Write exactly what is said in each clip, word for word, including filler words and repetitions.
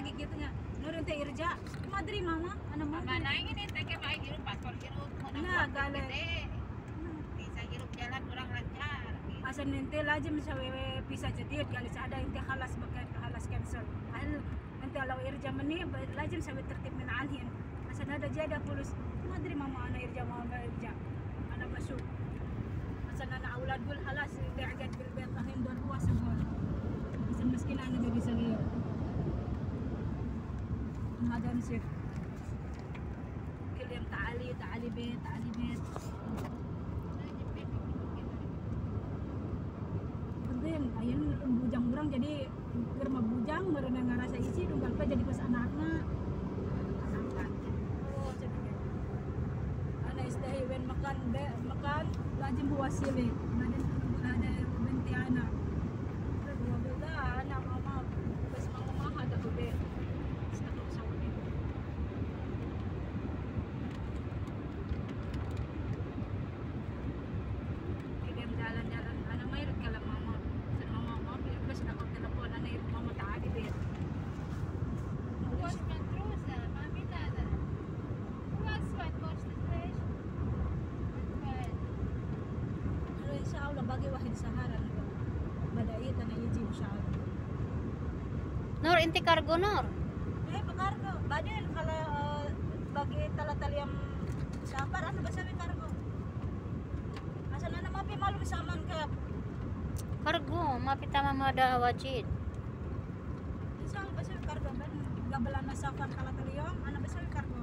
lagi gitunya. Nurun teh irja, madri mama, anak mama. Mana ini teh ke baik hirup paspor hirup. Nah, gale. Bisa hirup jalan kurang lancar. Asan nanti lajim sawewe bisa jadiut kali ada inti halas bakat halas cancel. Al nanti kalau irja meni lajim sawe tertib min alhin. Asan ada jada pulus, madri mama anak irja mama irja. Anak masuk. Asan anak aulad gul halas diajat bil bait lahim dan huwa sabun. Asan miskin anak jadi sagir. هذا نسيت كل يوم تعالي تعالي بيت تعالي بيت penting ayun bujang orang jadi germa bujang merena ngerasa isi dunggal pe jadi pas anak-anak oh jadi ana istahi wen makan be makan lajim buasili nadin ada binti anak dua belas anak mama pas mama ada be bagi wahid sahara badai tanah yiji insyaallah. Nur inti kargo Nur. Eh kargo. Badin kalau uh, bagi talatal yang sabar anu basawi kargo. Asal ana mapi malu saman ke Kargo, mapi tama ada wajib. Insyaallah basawi kargo ben gabalana safar talatal yang ana basawi kargo.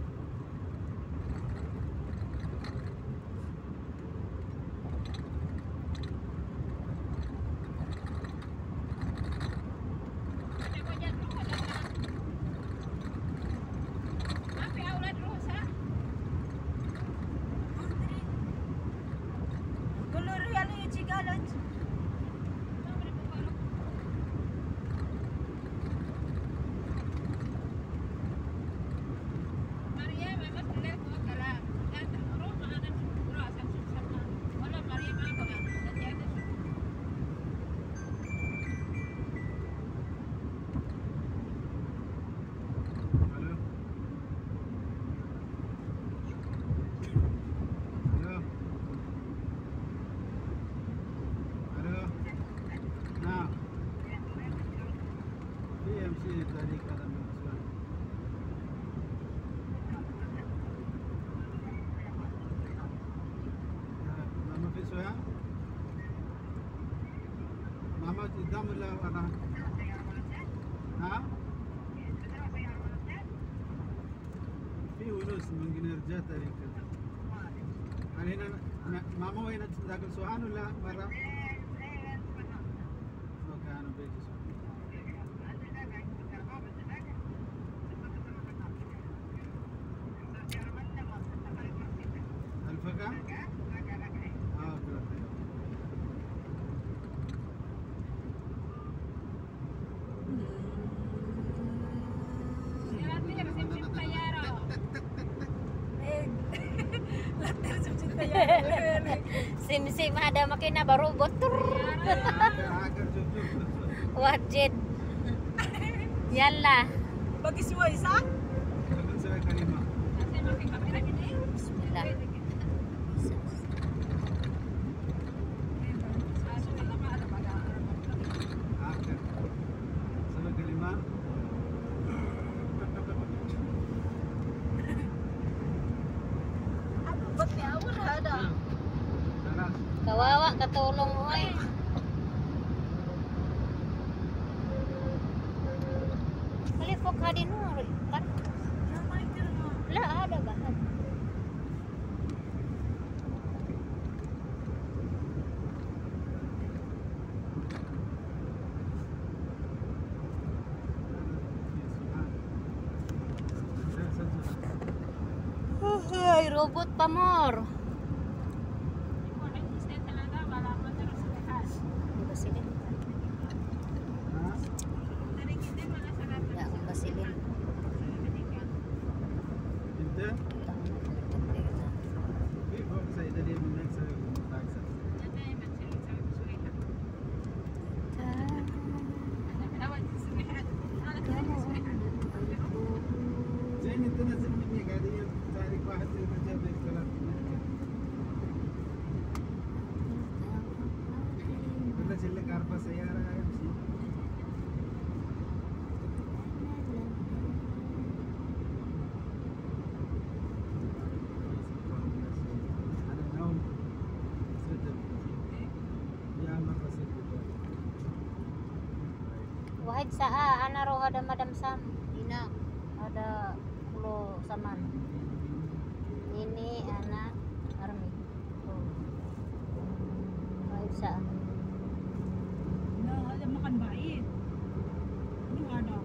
Mama قدام ولا ورا؟ ها؟ في ونوس من جنرجات هذيك. هل هنا ماما وين ذاك السوهان ولا برا؟ اوكي انا بيجي الفقا؟ اه اوكي. Sim-sim ada makina baru botur. Wajib. Yalla. Bagi suai sa? Bismillah. Kawawa katulong oy. Kalifok hadin nur kan? Lah ada bahan. Hai robot pamor. واحد يرجع بالكلام ولا جلك أربع سيارة يمشي أنا نوم سدد يا مرة سدد Wahid saa, ana ro ada Madam Sam. Dina. Ada Pulau Saman. Ini anak Army. Oh. Wahid saa. Na ada makan bait. Ini ada.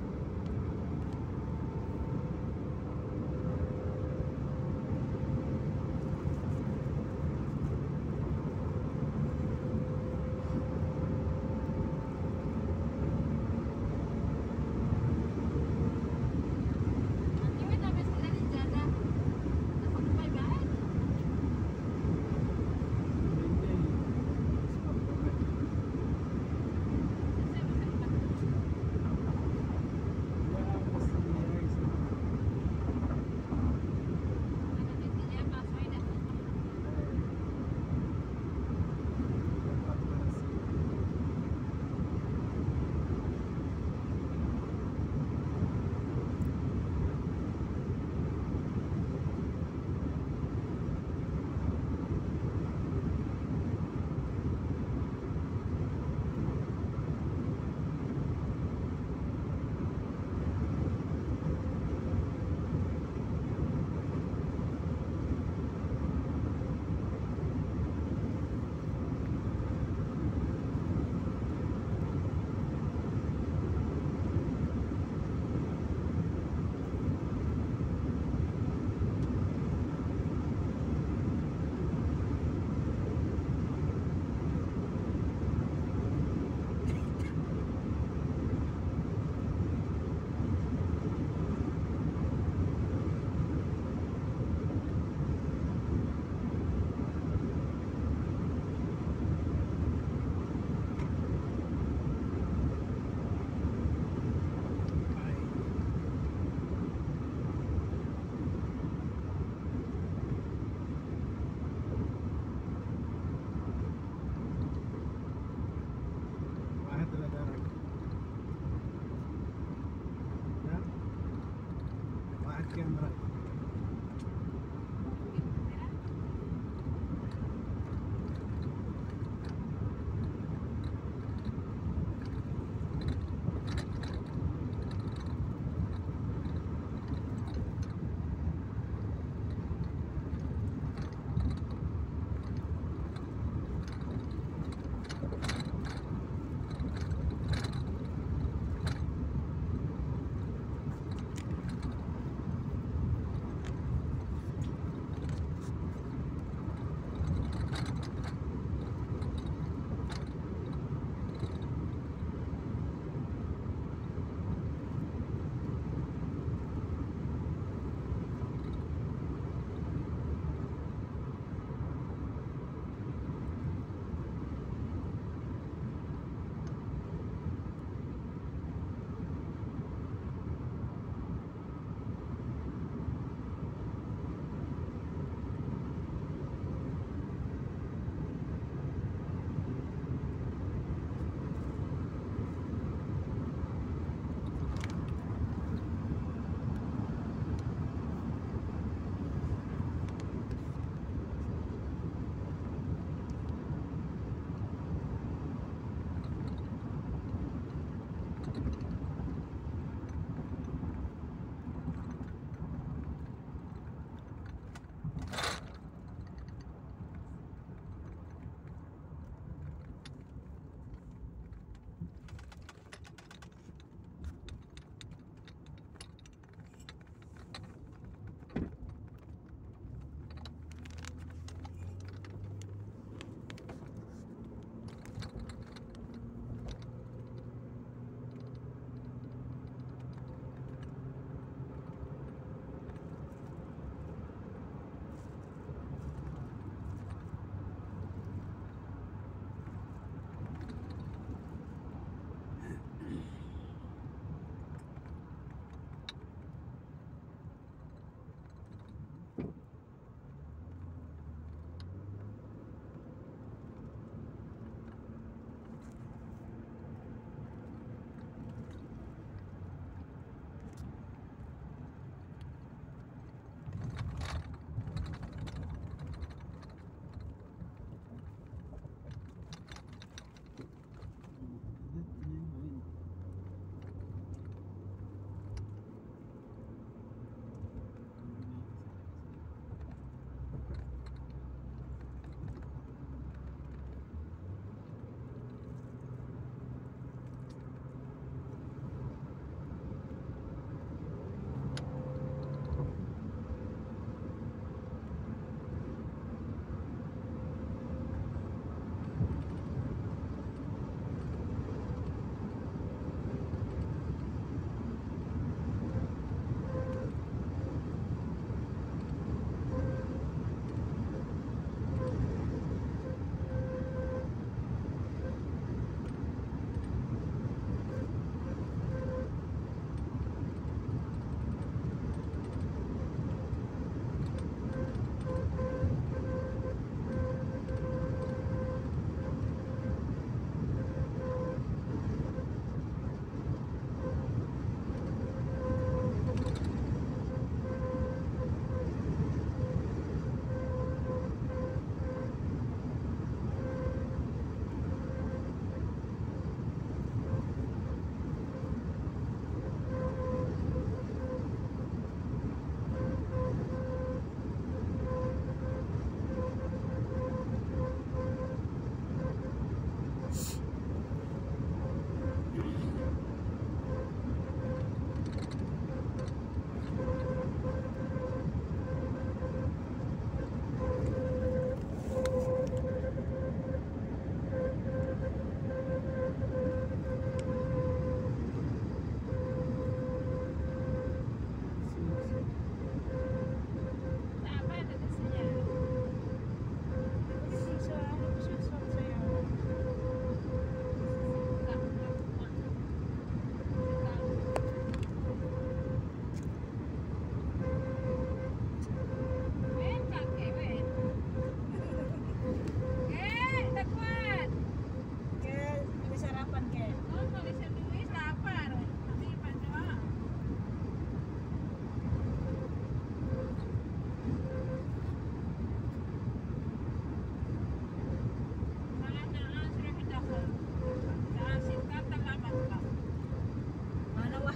Camera.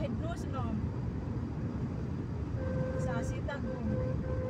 Sid nus no. Sa sita gum.